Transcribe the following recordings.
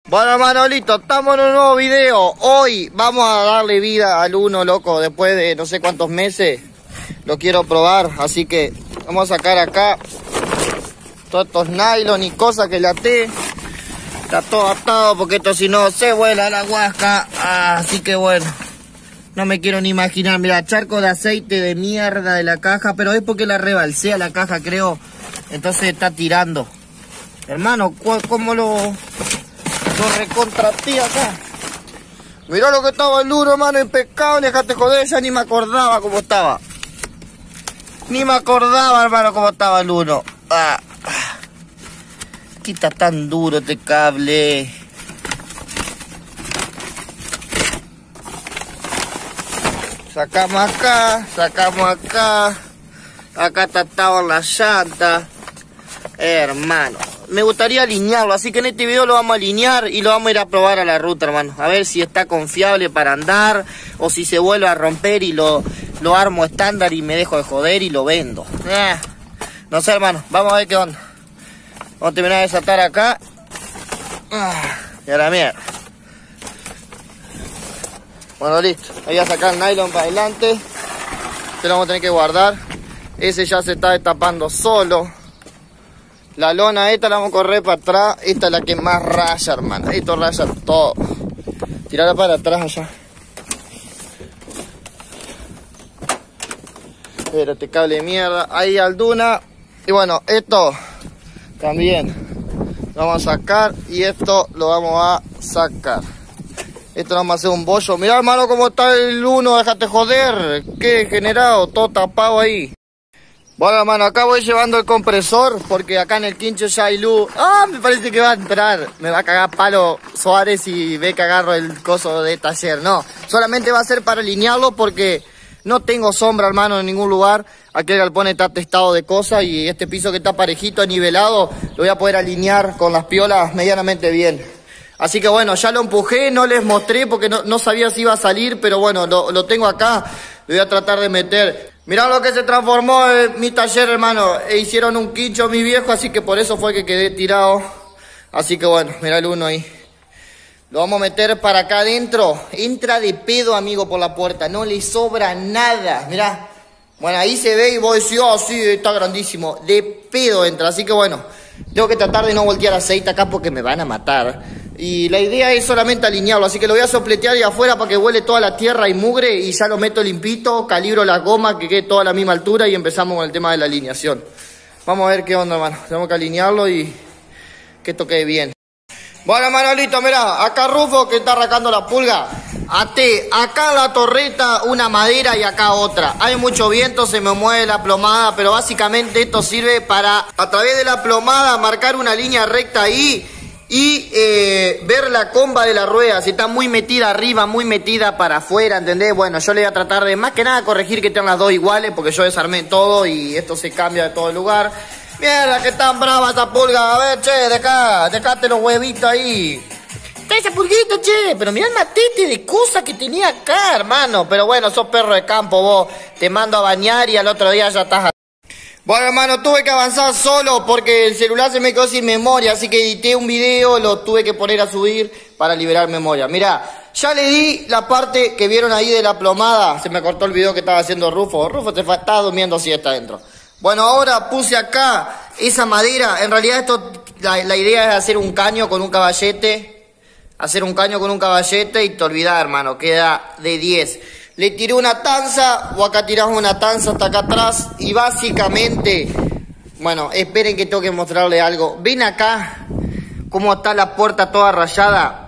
Bueno, Manolito, estamos en un nuevo video. Hoy vamos a darle vida al Uno, loco. Después de no sé cuántos meses lo quiero probar. Así que vamos a sacar acá todos estos nylon y cosas que le até. Está todo atado porque esto si no se vuela la guasca. Así que bueno, no me quiero ni imaginar. Mira, charco de aceite de mierda de la caja. Pero es porque la rebalsé a la caja, creo. Entonces está tirando. Hermano, ¿cómo lo recontraté acá? Mirá lo que estaba el Uno, hermano, impecable, dejate joder, ya ni me acordaba cómo estaba. Ni me acordaba, hermano, cómo estaba el Uno. Aquí está tan duro este cable. Sacamos acá, sacamos acá. Acá estaban las llantas. Hermano, me gustaría alinearlo, así que en este video lo vamos a alinear y lo vamos a ir a probar a la ruta, hermano. A ver si está confiable para andar o si se vuelve a romper y lo armo estándar y me dejo de joder y lo vendo. No sé, hermano, vamos a ver qué onda. Vamos a terminar de desatar acá. Y a la mierda. Bueno, listo. Ahí voy a sacar el nylon para adelante. Este lo vamos a tener que guardar. Ese ya se está destapando solo. La lona esta la vamos a correr para atrás. Esta es la que más raya, hermano. Esto raya todo. Tirarla para atrás allá. Pero este cable de mierda. Ahí al Duna. Y bueno, esto también lo vamos a sacar. Y esto lo vamos a sacar. Esto lo vamos a hacer un bollo. Mirá, hermano, cómo está el Uno. Déjate joder. Qué degenerado. Todo tapado ahí. Bueno, hermano, acá voy llevando el compresor porque acá en el quincho ya hay luz. Me parece que va a entrar. Me va a cagar palo Suárez y ve que agarro el coso de taller. No, solamente va a ser para alinearlo porque no tengo sombra, hermano, en ningún lugar. Aquí el galpón está testado de cosas y este piso que está parejito, nivelado, lo voy a poder alinear con las piolas medianamente bien. Así que bueno, ya lo empujé, no les mostré porque no sabía si iba a salir, pero bueno, lo tengo acá. Lo voy a tratar de meter. Mirá lo que se transformó en mi taller, hermano. Hicieron un quincho mi viejo, así que por eso fue que quedé tirado. Así que bueno, mirá el Uno ahí. Lo vamos a meter para acá adentro. Entra de pedo, amigo, por la puerta. No le sobra nada. Mirá. Bueno, ahí se ve y vos decís, sí, está grandísimo. De pedo entra, así que bueno. Tengo que tratar de no voltear aceite acá porque me van a matar. Y la idea es solamente alinearlo, así que lo voy a sopletear ahí afuera para que huele toda la tierra y mugre y ya lo meto limpito, calibro las gomas que quede toda a la misma altura y empezamos con el tema de la alineación. Vamos a ver qué onda, hermano. Tenemos que alinearlo y que esto quede bien. Bueno, Manolito, mirá, acá Rufo que está arrancando la pulga. Até, acá en la torreta una madera y acá otra. Hay mucho viento, se me mueve la plomada, pero básicamente esto sirve para, a través de la plomada, marcar una línea recta ahí y ver la comba de la rueda, si está muy metida arriba, muy metida para afuera, ¿entendés? Bueno, yo le voy a tratar de, más que nada, corregir que tengan las dos iguales, porque yo desarmé todo y esto se cambia de todo el lugar. Mierda, que tan brava esta pulga. A ver, che, dejate los huevitos ahí. Está esa pulguita, che. Pero mirá el matete de cosas que tenía acá, hermano. Pero bueno, sos perro de campo vos. Te mando a bañar y al otro día ya estás. Bueno, hermano, tuve que avanzar solo porque el celular se me quedó sin memoria. Así que edité un video, lo tuve que poner a subir para liberar memoria. Mirá, ya le di la parte que vieron ahí de la plomada. Se me cortó el video que estaba haciendo Rufo. Rufo estaba durmiendo siesta adentro. Bueno, ahora puse acá esa madera. En realidad esto, la idea es hacer un caño con un caballete. Hacer un caño con un caballete y te olvidás, hermano. Queda de 10. Le tiré una tanza, o acá tiramos una tanza hasta acá atrás. Y básicamente, bueno, esperen que tengo que mostrarle algo. ¿Ven acá cómo está la puerta toda rayada?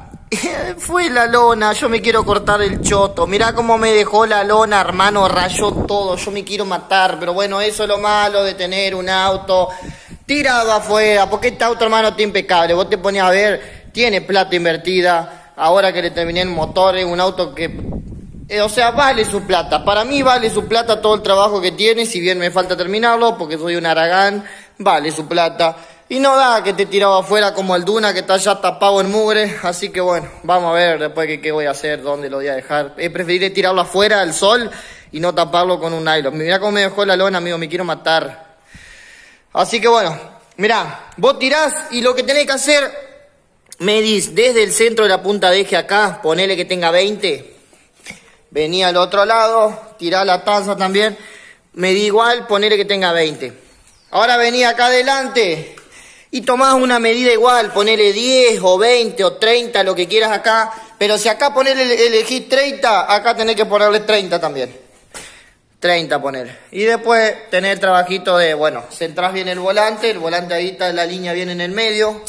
Fue la lona, yo me quiero cortar el choto. Mirá cómo me dejó la lona, hermano, rayó todo. Yo me quiero matar, pero bueno, eso es lo malo de tener un auto tirado afuera. Porque este auto, hermano, está impecable. Vos te ponías a ver, tiene plata invertida. Ahora que le terminé el motor, es un auto que... o sea, vale su plata. Para mí vale su plata todo el trabajo que tiene. Si bien me falta terminarlo, porque soy un haragán, vale su plata. Y no da que te tiraba afuera como el Duna, que está ya tapado en mugre. Así que bueno, vamos a ver después qué voy a hacer, dónde lo voy a dejar. Preferiré tirarlo afuera al sol y no taparlo con un nylon. Mirá cómo me dejó la lona, amigo, me quiero matar. Así que bueno, mirá, vos tirás y lo que tenés que hacer medís desde el centro de la punta de eje acá, ponele que tenga 20. Vení al otro lado, tirá la taza también, medí igual, ponele que tenga 20. Ahora vení acá adelante y tomás una medida igual, ponele 10 o 20 o 30, lo que quieras acá. Pero si acá elegís 30, acá tenés que ponerle 30 también. 30 poner. Y después tener trabajito de, bueno, centrás bien el volante ahí está la línea bien en el medio.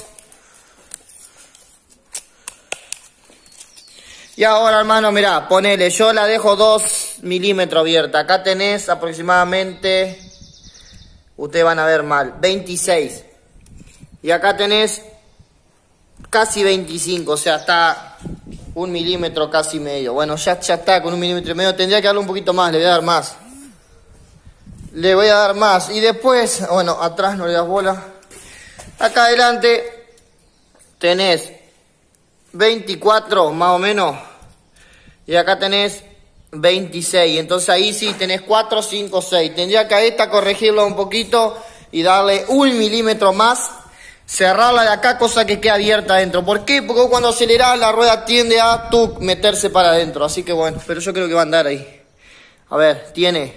Y ahora, hermano, mirá, ponele, yo la dejo 2 milímetros abierta. Acá tenés aproximadamente, ustedes van a ver mal, 26. Y acá tenés casi 25, o sea, está 1 milímetro casi medio. Bueno, ya está con 1 milímetro y medio. Tendría que darle un poquito más, le voy a dar más. Le voy a dar más. Y después, bueno, atrás no le das bola. Acá adelante tenés 24 más o menos. Y acá tenés 26. Entonces ahí sí tenés 4, 5, 6. Tendría que a esta corregirlo un poquito y darle 1 milímetro más. Cerrarla de acá, cosa que quede abierta adentro. ¿Por qué? Porque cuando acelerás la rueda tiende a meterse para adentro. Así que bueno, pero yo creo que va a andar ahí. A ver, tiene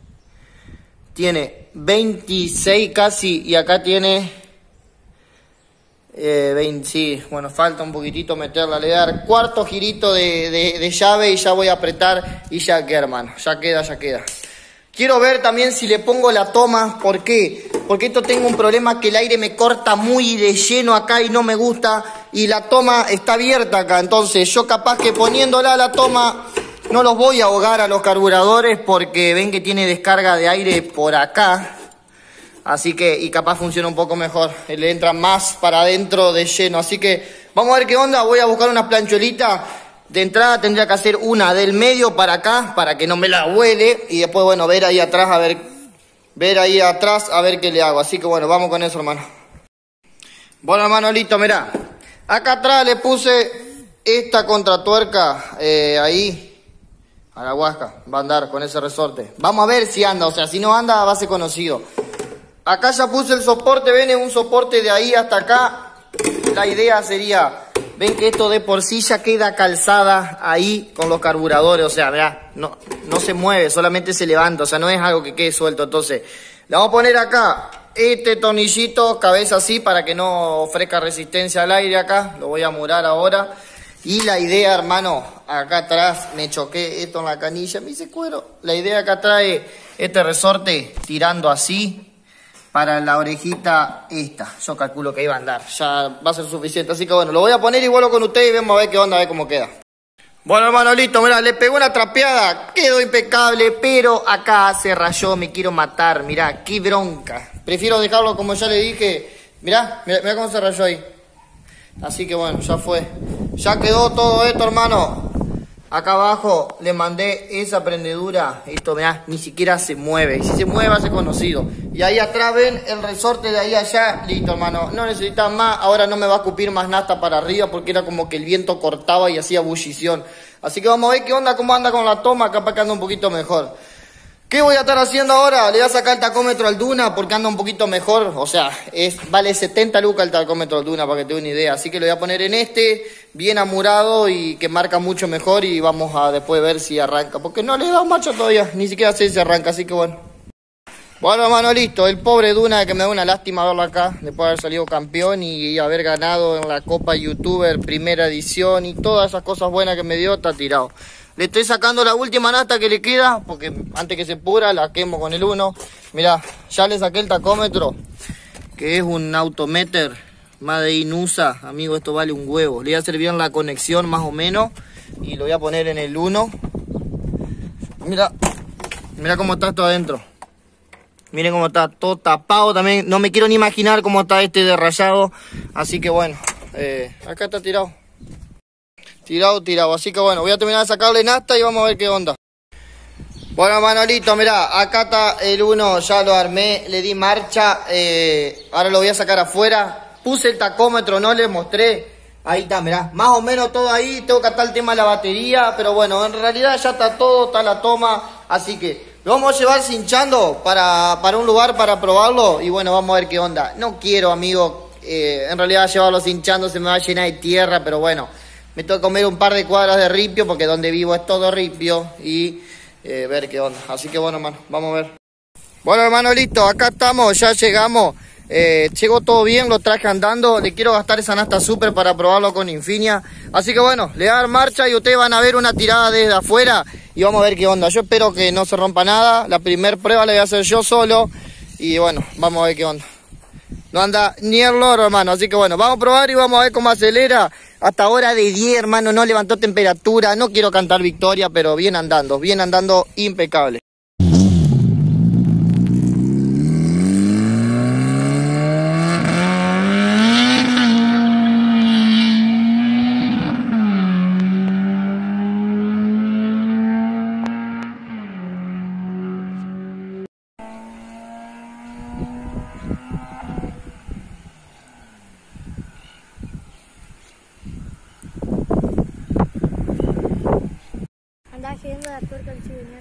26 casi y acá tiene 20, sí, bueno, falta un poquitito meterla. Le voy a dar cuarto girito de llave y ya voy a apretar y ya queda, hermano. Ya queda. Quiero ver también si le pongo la toma. ¿Por qué? Porque esto tengo un problema que el aire me corta muy de lleno acá y no me gusta. Y la toma está abierta acá. Entonces yo capaz que poniéndola la toma no los voy a ahogar a los carburadores porque ven que tiene descarga de aire por acá. Así que, y capaz funciona un poco mejor. Le entra más para adentro de lleno. Así que vamos a ver qué onda. Voy a buscar una planchuelita. De entrada tendría que hacer una del medio para acá, para que no me la huele. Y después, bueno, ver ahí atrás a ver qué le hago. Así que bueno, vamos con eso, hermano. Bueno, hermano, listo, mirá. Acá atrás le puse esta contratuerca ahí. A la Huasca, va a andar con ese resorte. Vamos a ver si anda, o sea, si no anda va a ser conocido. Acá ya puse el soporte, ven, es un soporte de ahí hasta acá. La idea sería, ven que esto de por sí ya queda calzada ahí con los carburadores. O sea, mirá, no se mueve, solamente se levanta, o sea, no es algo que quede suelto. Entonces, le vamos a poner acá este tornillito, cabeza así, para que no ofrezca resistencia al aire acá. Lo voy a murar ahora. Y la idea, hermano, acá atrás, me choqué esto en la canilla, me hice cuero. La idea acá trae este resorte tirando así para la orejita esta. Yo calculo que iba a andar, ya va a ser suficiente. Así que bueno, lo voy a poner y vuelvo con ustedes y vemos a ver qué onda, a ver cómo queda. Bueno, hermano, listo, mirá, le pegó una trapeada, quedó impecable, pero acá se rayó, me quiero matar, mirá, qué bronca. Prefiero dejarlo como ya le dije, mirá cómo se rayó ahí. Así que bueno, ya fue. Ya quedó todo esto, hermano. Acá abajo le mandé esa prendedura. Esto, mirá, ni siquiera se mueve. Y si se mueve va a ser conocido. Y ahí atrás ven el resorte de ahí allá. Listo, hermano. No necesitas más. Ahora no me va a escupir más nafta para arriba porque era como que el viento cortaba y hacía ebullición. Así que vamos a ver qué onda, cómo anda con la toma. Capaz que anda un poquito mejor. ¿Qué voy a estar haciendo ahora? Le voy a sacar el tacómetro al Duna porque anda un poquito mejor. O sea, vale 70 lucas el tacómetro al Duna para que te dé una idea. Así que lo voy a poner en bien amurado y que marca mucho mejor. Y vamos a después ver si arranca. Porque no le he dado marcha todavía. Ni siquiera sé si arranca, así que bueno. Bueno, hermano, listo. El pobre Duna, que me da una lástima verlo acá. Después de haber salido campeón y haber ganado en la Copa YouTuber primera edición. Y todas esas cosas buenas que me dio, está tirado. Le estoy sacando la última nafta que le queda, porque antes que se pura la quemo con el 1. Mirá, ya le saqué el tacómetro, que es un Autometer Made in USA. Amigo, esto vale un huevo. Le voy a hacer bien la conexión más o menos y lo voy a poner en el 1. Mirá cómo está esto adentro. Miren cómo está todo tapado también. No me quiero ni imaginar cómo está este de rayado. Así que bueno, acá está tirado. Tirado, así que bueno, voy a terminar de sacarle nafta y vamos a ver qué onda. Bueno, Manolito, mirá, acá está el 1, ya lo armé, le di marcha, ahora lo voy a sacar afuera, puse el tacómetro, no le mostré, ahí está, mirá, más o menos todo ahí, tengo que atar el tema de la batería, pero bueno, en realidad ya está todo, está la toma, así que lo vamos a llevar cinchando para un lugar para probarlo y bueno, vamos a ver qué onda. No quiero, amigo, En realidad llevarlos hinchando se me va a llenar de tierra, pero bueno, me tengo que comer un par de cuadras de ripio porque donde vivo es todo ripio y ver qué onda. Así que bueno, hermano, vamos a ver. Bueno, hermano, listo, acá estamos, ya llegamos. Llegó todo bien, lo traje andando. Le quiero gastar esa nafta super para probarlo con Infinia. Así que bueno, le voy a dar marcha y ustedes van a ver una tirada desde afuera y vamos a ver qué onda. Yo espero que no se rompa nada. La primera prueba la voy a hacer yo solo. Y bueno, vamos a ver qué onda. No anda ni el loro, hermano. Así que bueno, vamos a probar y vamos a ver cómo acelera. Hasta hora de 10, hermano, no levantó temperatura. No quiero cantar victoria, pero bien andando impecable. Andaba girando la tuerca al chivinear.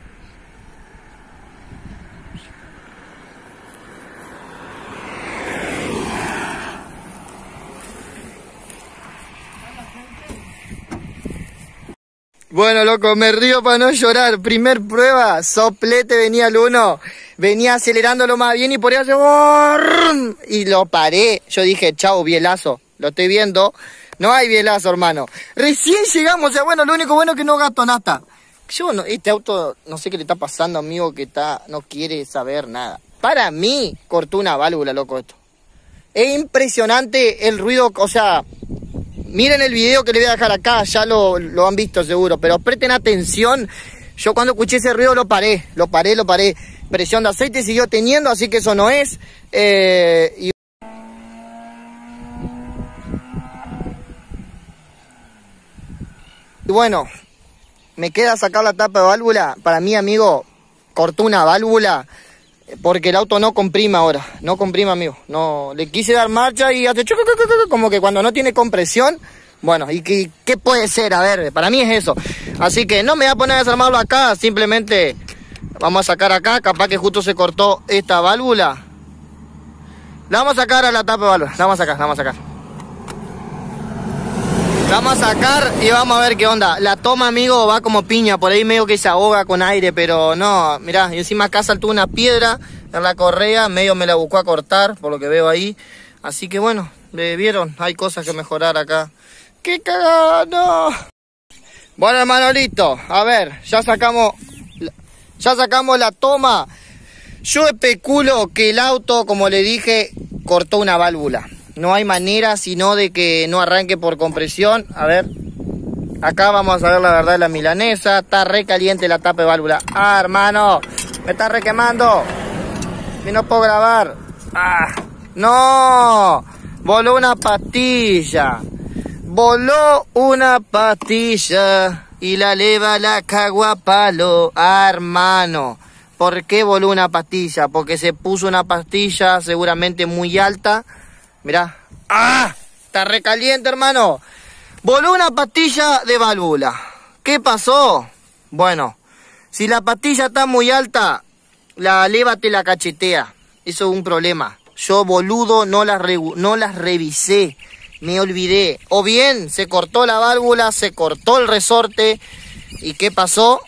Bueno, loco, me río para no llorar. Primer prueba, soplete, venía el 1. Venía acelerándolo más bien y por ahí hace... Y lo paré. Yo dije, chau, bielazo. Lo estoy viendo. No hay bielazo, hermano. Recién llegamos, o sea, bueno, lo único bueno es que no gasto nafta. Yo, no, este auto, no sé qué le está pasando, amigo, que no quiere saber nada. Para mí, cortó una válvula, loco, esto. Es impresionante el ruido, o sea... Miren el video que le voy a dejar acá, ya lo han visto seguro, pero presten atención. Yo cuando escuché ese ruido lo paré. Presión de aceite siguió teniendo, así que eso no es. Y bueno, me queda sacar la tapa de válvula. Para mí, amigo, cortó una válvula porque el auto no comprime ahora. No comprime, amigo. No, le quise dar marcha y hace como que cuando no tiene compresión. Bueno, ¿y qué puede ser? A ver, para mí es eso. Así que no me voy a poner a desarmarlo acá. Simplemente vamos a sacar acá. Capaz que justo se cortó esta válvula. La vamos a sacar a la tapa de válvula. La vamos a sacar. Vamos a sacar y vamos a ver qué onda. La toma, amigo, va como piña. Por ahí medio que se ahoga con aire, pero no. Mirá, y encima acá saltó una piedra en la correa. Medio me la buscó a cortar, por lo que veo ahí. Así que bueno, ¿vieron? Hay cosas que mejorar acá. ¡Qué cagada! ¡No! Bueno, hermano, listo. A ver, ya sacamos la toma. Yo especulo que el auto, como le dije, cortó una válvula. No hay manera sino de que no arranque por compresión. A ver, acá vamos a ver la verdad de la milanesa. Está re caliente la tapa de válvula. Ah, hermano, me está re quemando. Y no puedo grabar. Ah, no, voló una pastilla. Y la leva la cago a palo. Ah, hermano, ¿por qué voló una pastilla? Porque se puso una pastilla seguramente muy alta. Mirá. ¡Ah! Está recaliente, hermano. Voló una pastilla de válvula. ¿Qué pasó? Bueno, si la pastilla está muy alta, la leva te la cachetea. Eso es un problema. Yo, boludo, no las revisé. Me olvidé. O bien, se cortó la válvula, se cortó el resorte. ¿Y qué pasó?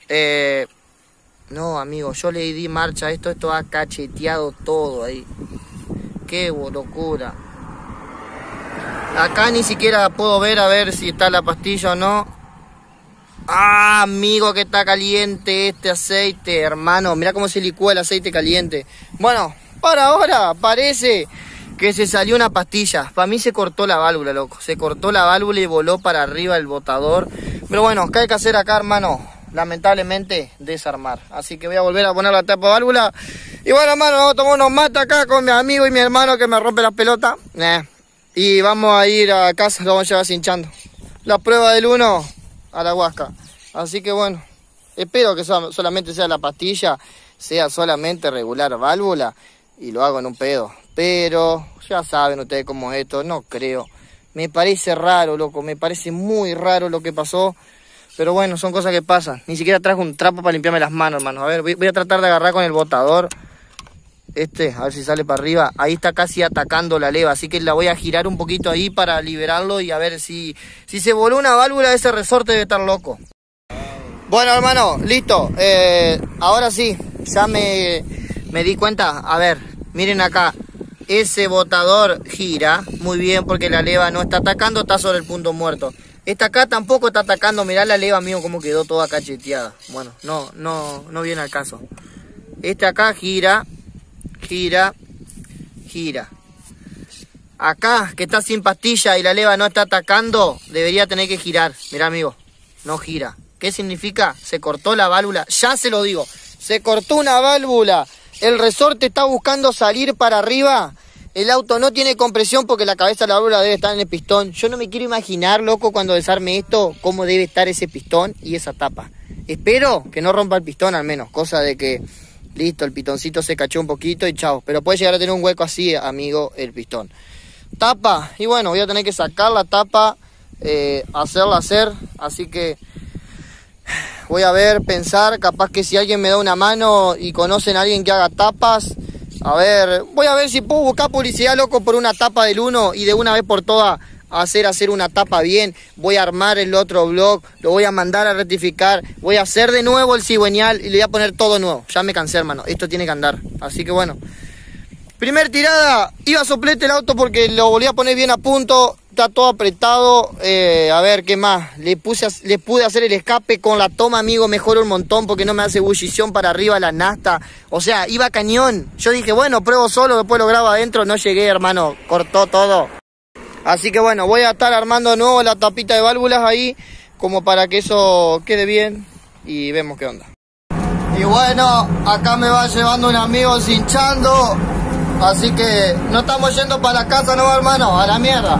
No, amigo, yo le di marcha a esto ha cacheteado todo ahí. Qué locura. Acá ni siquiera puedo ver a ver si está la pastilla o no. Ah, amigo, que está caliente este aceite, hermano. Mirá cómo se licúa el aceite caliente. Bueno, para ahora parece que se salió una pastilla. Para mí se cortó la válvula, loco. Se cortó la válvula y voló para arriba el botador. Pero bueno, ¿qué hay que hacer acá, hermano? Lamentablemente, desarmar. Así que voy a volver a poner la tapa de válvula. Y bueno, hermano, vamos a tomar unos mates acá con mi amigo y mi hermano que me rompe las pelotas. Y vamos a ir a casa, lo vamos a llevar hinchando. La prueba del 1 a la Huasca. Así que bueno, espero que solamente sea la pastilla, sea solamente regular válvula y lo hago en un pedo. Pero ya saben ustedes cómo es esto, no creo. Me parece raro, loco, me parece muy raro lo que pasó. Pero bueno, son cosas que pasan. Ni siquiera traje un trapo para limpiarme las manos, hermano. A ver, voy a tratar de agarrar con el botador. a ver si sale para arriba. Ahí está casi atacando la leva, así que la voy a girar un poquito ahí para liberarlo y a ver si se voló una válvula. Ese resorte debe estar loco. Bueno, hermano, listo. Ahora sí, ya me di cuenta. A ver, miren acá. Ese botador gira muy bien porque la leva no está atacando, está sobre el punto muerto. Esta acá tampoco está atacando. Mirá la leva, amigo, como quedó toda cacheteada. Bueno, no viene al caso. Esta acá gira. Acá, que está sin pastilla y la leva no está atacando, debería tener que girar. Mirá, amigo, no gira. ¿Qué significa? Se cortó la válvula. Ya se lo digo, se cortó una válvula. El resorte está buscando salir para arriba. El auto no tiene compresión porque la cabeza de la válvula debe estar en el pistón. Yo no me quiero imaginar, loco, cuando desarme esto, cómo debe estar ese pistón y esa tapa. Espero que no rompa el pistón al menos, cosa de que, listo, el pistoncito se cachó un poquito y chao. Pero puede llegar a tener un hueco así, amigo, el pistón. Tapa, y bueno, voy a tener que sacar la tapa, hacerla hacer, así que voy a ver, pensar, capaz que si alguien me da una mano y conocen a alguien que haga tapas, a ver, voy a ver si puedo buscar publicidad, loco, por una tapa del 1 y de una vez por todas hacer una tapa bien. Voy a armar el otro blog, lo voy a mandar a rectificar, voy a hacer de nuevo el cigüeñal y le voy a poner todo nuevo. Ya me cansé, hermano, esto tiene que andar, así que bueno. Primer tirada, iba a soplete el auto porque lo volví a poner bien a punto. Está todo apretado. A ver, ¿qué más? Le pude hacer el escape con la toma, amigo. Mejoró un montón porque no me hace ebullición para arriba la nafta. O sea, iba cañón. Yo dije, bueno, pruebo solo, después lo grabo adentro. No llegué, hermano. Cortó todo. Así que bueno, voy a estar armando de nuevo la tapita de válvulas ahí, como para que eso quede bien. Y vemos qué onda. Y bueno, acá me va llevando un amigo cinchando. Así que no estamos yendo para la casa, no, hermano, a la mierda.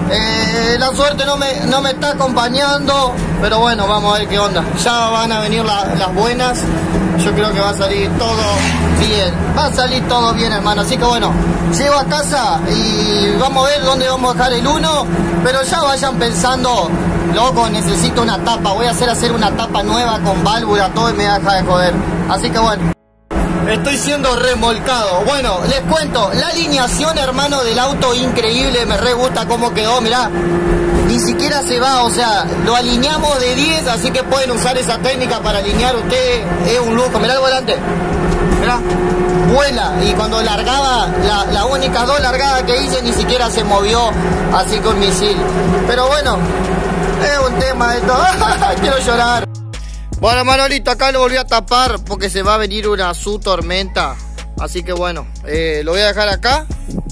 La suerte no me está acompañando, pero bueno, vamos a ver qué onda. Ya van a venir las buenas. Yo creo que va a salir todo bien. Va a salir todo bien, hermano. Así que bueno, llego a casa y vamos a ver dónde vamos a dejar el 1. Pero ya vayan pensando, loco, necesito una tapa. Voy a hacer una tapa nueva con válvula, todo, y me deja de joder. Así que bueno. Estoy siendo remolcado. Bueno, les cuento, la alineación, hermano, del auto increíble, me re gusta cómo quedó, mirá. Ni siquiera se va, o sea, lo alineamos de 10, así que pueden usar esa técnica para alinear ustedes. Es un lujo, mirá el volante. Mirá, vuela. Y cuando largaba, la única 2 largadas que hice ni siquiera se movió así con misil. Pero bueno, es un tema esto. Quiero llorar. Bueno, Manolito, acá lo volví a tapar porque se va a venir una tormenta. Así que bueno, lo voy a dejar acá.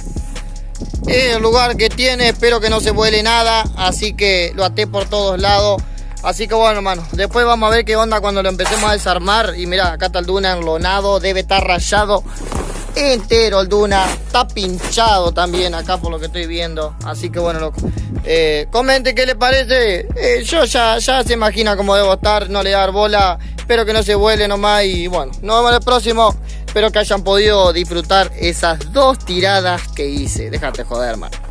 Es el lugar que tiene, espero que no se vuele nada. Así que lo até por todos lados. Así que bueno, hermano, después vamos a ver qué onda cuando lo empecemos a desarmar. Y mira, acá está el Duna enlonado, debe estar rayado entero el Duna. Está pinchado también acá por lo que estoy viendo. Así que bueno, loco. Comente qué le parece. Yo ya se imagina cómo debo estar, no le dar bola. Espero que no se vuele nomás. Y bueno, nos vemos en el próximo. Espero que hayan podido disfrutar esas 2 tiradas que hice. Déjate joder, hermano.